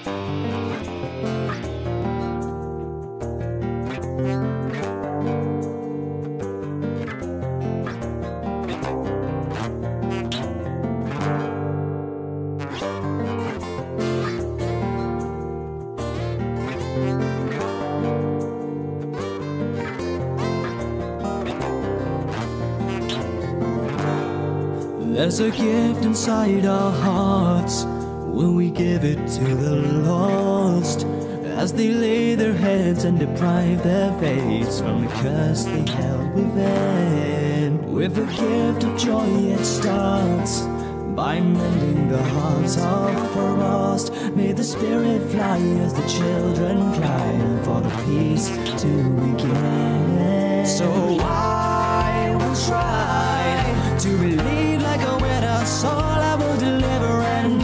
There's a gift inside our hearts. Will we give it to the lost as they lay their heads and deprive their fates from the curse they held within? With the gift of joy it starts by mending the hearts of the lost. May the spirit fly as the children cry for the peace to begin. So I will try to believe like a winner, soul I will deliver and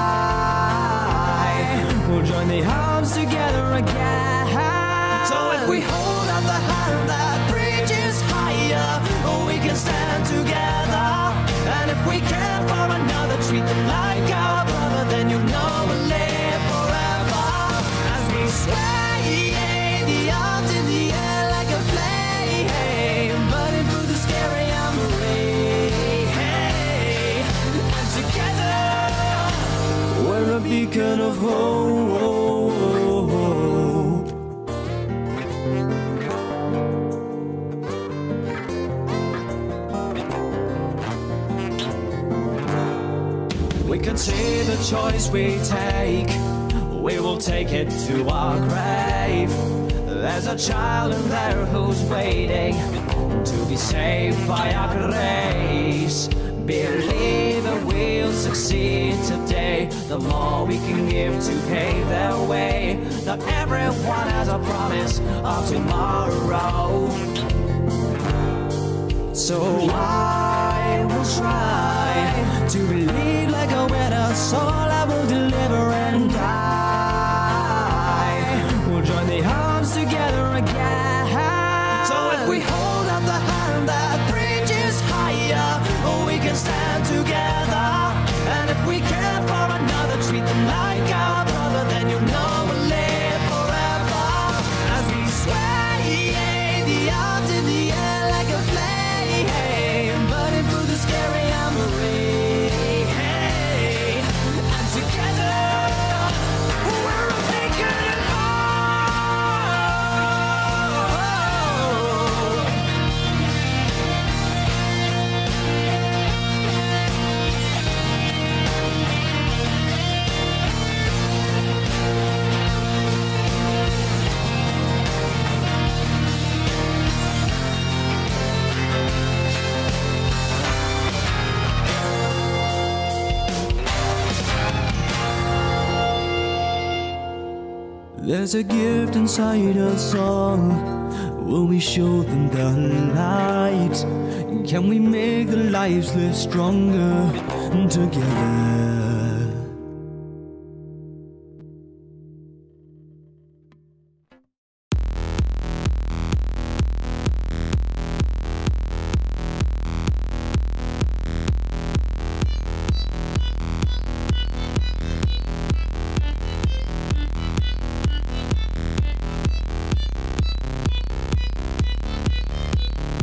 die. We'll join the arms together again. So if we hold up the hand that reaches higher, we can stand together. And if we care for another, treat them like our brother, then you know we'll live forever. As we sway the arms in the air like a flame, burning through the scary armory. And together we're a beacon of hope. We can see the choice we take, we will take it to our grave. There's a child in there who's waiting to be saved by our grace. Believe that we'll succeed today. The more we can give to pave their way. Not everyone has a promise of tomorrow. So I will try to believe like a winner, soul I will deliver and die. We'll join the arms together again. So if we hold up the hand that reaches higher, we can stand together. And if we care for another, treat them like our brother, then you know we'll live forever. As we sway the arms in the air like a flame, burning through the scary armory. And together we're a beacon of There's a gift inside us all. Will we show them the light? Can we make their lives live stronger together?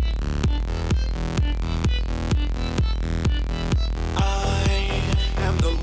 I am the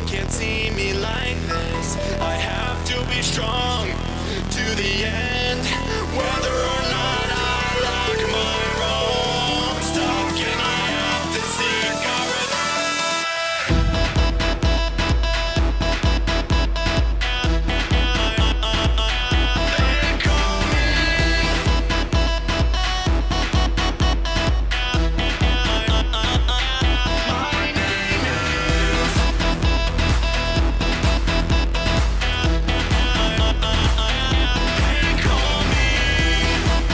can't see me like this. I have to be strong to the end, whether or not I like my wrong. Stop giving up the cigarette. They call me. My name is. They call me.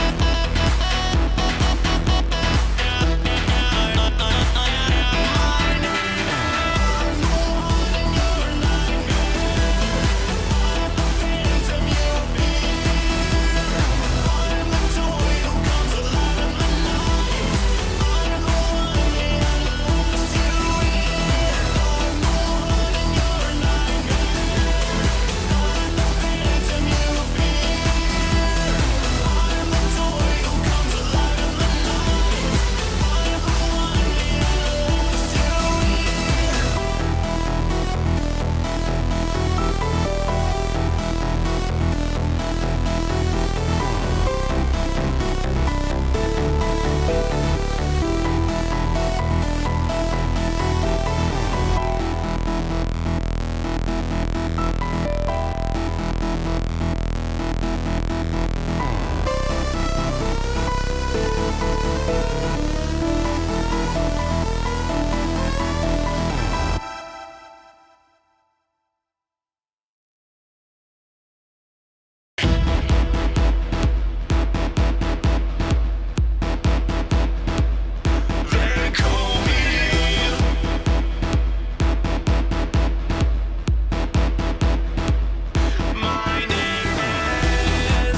My name is. You're not phantom, you'll be. I'm the toy who comes alive in the night. I'm the one that loves you. I'm the one and you're not phantom, you'll be. I'm the toy who comes alive in the night. I'm the one they call me. My name is.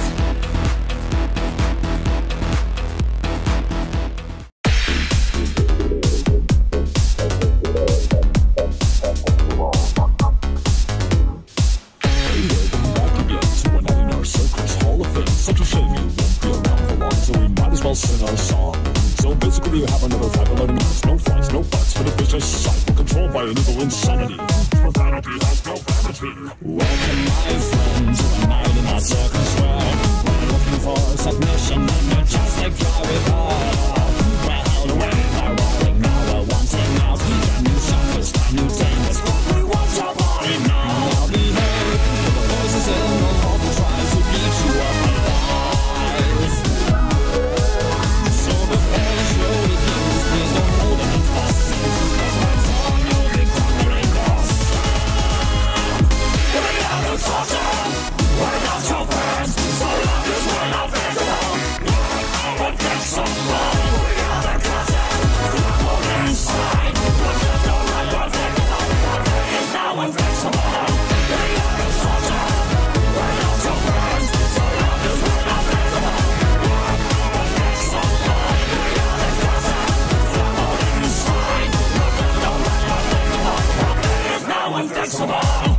Such a shame you won't be around for long, so we might as well sing our song. So basically, you have another 5-11 minutes. No fights, no buts for the business cycle, controlled by an evil insanity. Profanity has no vanity. Welcome, my friend, to a night in our circus where we're looking for submission and you're just a fly without. We're held away by rolling, now we're wanting out. Can you shock us? Can you tame us? We want your body now. Now behave, for the voices in the hall will try to beat you up alive. So before you show the keys, please don't hold them in fast. Cause my tongue you'll be crumbling off. We are the torture, we're not your friends. So long as we're not visible, I would get some love. We are the concept, the whole inside. But there's no right or thinking of it is now invincible. We are the torture, we're not your friends. So long as we're not visible, I would get some love. We are the concept, the whole inside. But there's no right or thinking of it is now invincible.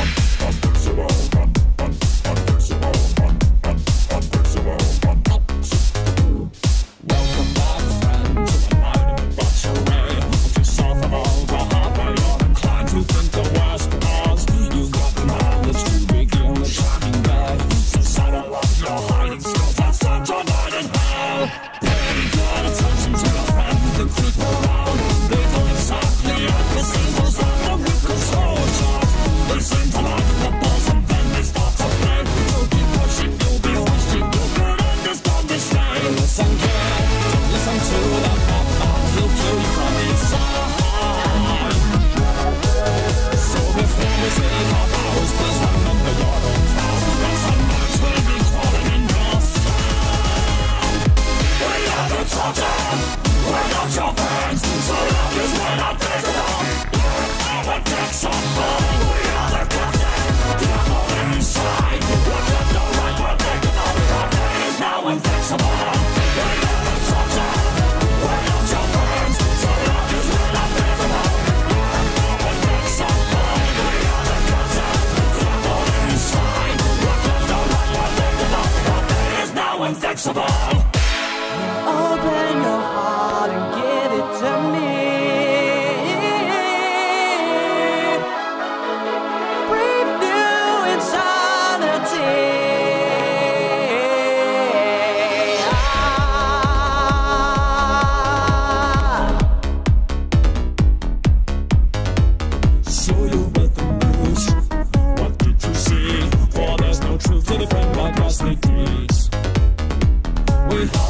Welcome back, friend, to a night in debauchery. Put yourself on all the hard way, you're inclined to think the worst of us. You've got the knowledge to begin the shining bed. So saddle up your hiding skills and start your night in hell. Pay good attention to your friend, the creep around. They don't exactly act the same as the weak control shot. They seem to like the balls and then they start to play. So keep pushing, you'll be wishing you could understand this way. Listen good, don't listen to the pop bomb. He'll kill you from inside. So before we take our vows, please remember your own vows. And some marks will be crawling in your side. We are the torture, we're not your friends. So long as we're not visible, I would take some fun. We are the concept, the whole inside. But there's no right or thinking of it is now invincible. We are the torture, we're not your friends. So long as we're not visible, I would take some fun. We are the concept, the whole inside. But there's no right or thinking of it is now invincible. Open your heart and give it to me. We